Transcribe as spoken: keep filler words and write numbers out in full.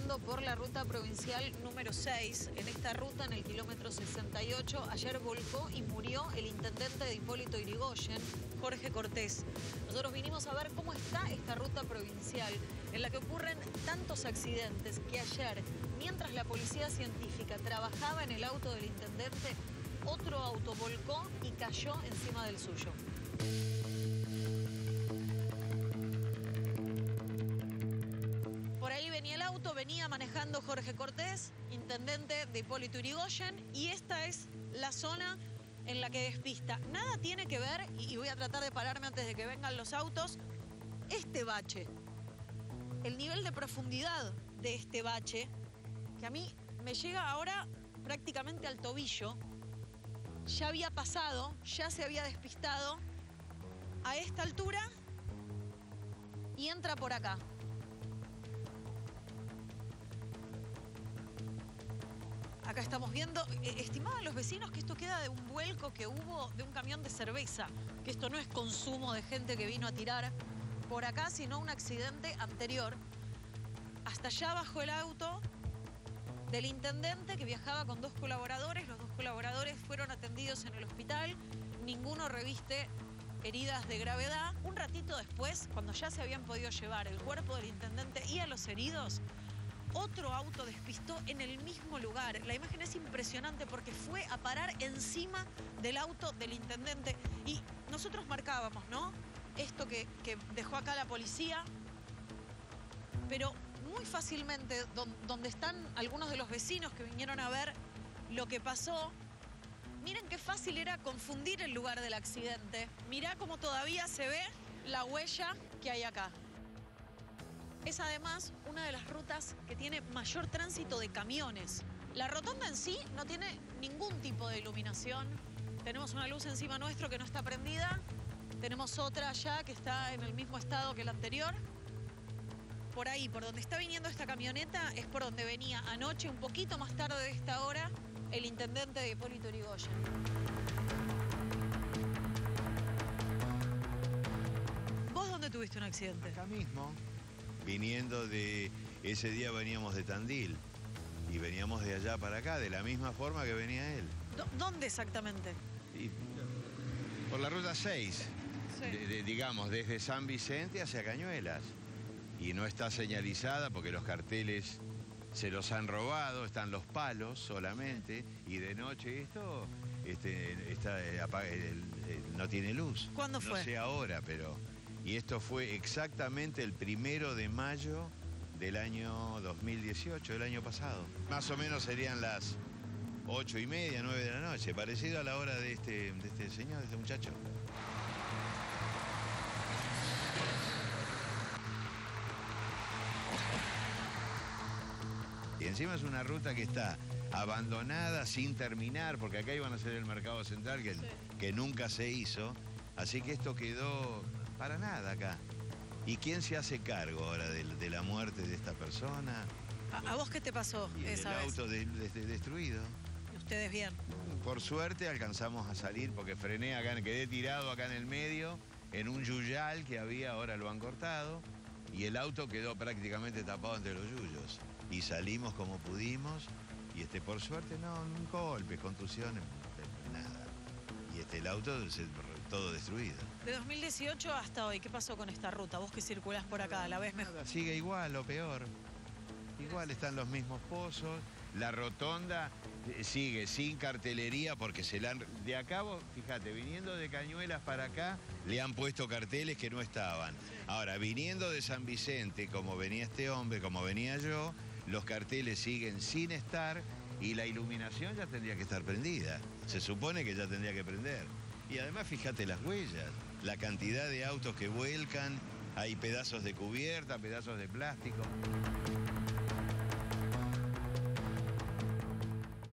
circulando por la ruta provincial número seis. En esta ruta, en el kilómetro sesenta y ocho, ayer volcó y murió el intendente de Hipólito Yrigoyen, Jorge Cortés. Nosotros vinimos a ver cómo está esta ruta provincial, en la que ocurren tantos accidentes que ayer, mientras la policía científica trabajaba en el auto del intendente, otro auto volcó y cayó encima del suyo. Por ahí venía el auto, venía manejando Jorge Cortés, intendente de Hipólito Yrigoyen, y esta es la zona en la que despista. Nada tiene que ver, y voy a tratar de pararme antes de que vengan los autos, este bache. El nivel de profundidad de este bache, que a mí me llega ahora prácticamente al tobillo, ya había pasado, ya se había despistado a esta altura y entra por acá. Acá estamos viendo, eh, estimaban los vecinos que esto queda de un vuelco que hubo de un camión de cerveza, que esto no es consumo de gente que vino a tirar por acá, sino un accidente anterior. Hasta allá bajó el auto del intendente, que viajaba con dos colaboradores. Los dos colaboradores fueron atendidos en el hospital, ninguno reviste heridas de gravedad. Un ratito después, cuando ya se habían podido llevar el cuerpo del intendente y a los heridos, otro auto despistó en el mismo lugar. La imagen es impresionante porque fue a parar encima del auto del intendente. Y nosotros marcábamos, ¿no?, esto que, que dejó acá la policía, pero muy fácilmente, don, donde están algunos de los vecinos que vinieron a ver lo que pasó, miren qué fácil era confundir el lugar del accidente. Mirá cómo todavía se ve la huella que hay acá. Es además una de las rutas que tiene mayor tránsito de camiones. La rotonda en sí no tiene ningún tipo de iluminación. Tenemos una luz encima nuestro que no está prendida. Tenemos otra allá que está en el mismo estado que la anterior. Por ahí, por donde está viniendo esta camioneta, es por donde venía anoche, un poquito más tarde de esta hora, el intendente de Hipólito Yrigoyen. ¿Vos dónde tuviste un accidente? Acá mismo. Viniendo de... Ese día veníamos de Tandil y veníamos de allá para acá, de la misma forma que venía él. ¿Dónde exactamente? Y por la ruta seis, sí. de, de, digamos, desde San Vicente hacia Cañuelas. Y no está señalizada porque los carteles se los han robado, están los palos solamente, y de noche esto este, está, eh, apaga, el, el, no tiene luz. ¿Cuándo fue? No sé ahora, pero... Y esto fue exactamente el primero de mayo del año dos mil dieciocho, del año pasado. Más o menos serían las ocho y media, nueve de la noche, parecido a la hora de este, de este señor, de este muchacho. Y encima es una ruta que está abandonada, sin terminar, porque acá iban a hacer el mercado central, que, sí. que nunca se hizo. Así que esto quedó... para nada acá. ¿Y quién se hace cargo ahora de, de la muerte de esta persona? ¿A, a vos qué te pasó y esa el vez? auto de, de, de destruido. ¿Y ustedes bien? Por suerte alcanzamos a salir porque frené acá, quedé tirado acá en el medio, en un yuyal que había, ahora lo han cortado, y el auto quedó prácticamente tapado entre los yuyos. Y salimos como pudimos, y este, por suerte no, un golpe, contusiones, nada. Y este, el auto se, todo destruido. De dos mil dieciocho hasta hoy, ¿qué pasó con esta ruta? Vos que circulás por acá, ¿la ves mejor? Sigue igual o peor. Igual están los mismos pozos. La rotonda sigue sin cartelería porque se la han... De acá, fíjate, viniendo de Cañuelas para acá, le han puesto carteles que no estaban. Ahora, viniendo de San Vicente, como venía este hombre, como venía yo, los carteles siguen sin estar y la iluminación ya tendría que estar prendida. Se supone que ya tendría que prender. Y además, fíjate las huellas, la cantidad de autos que vuelcan, hay pedazos de cubierta, pedazos de plástico.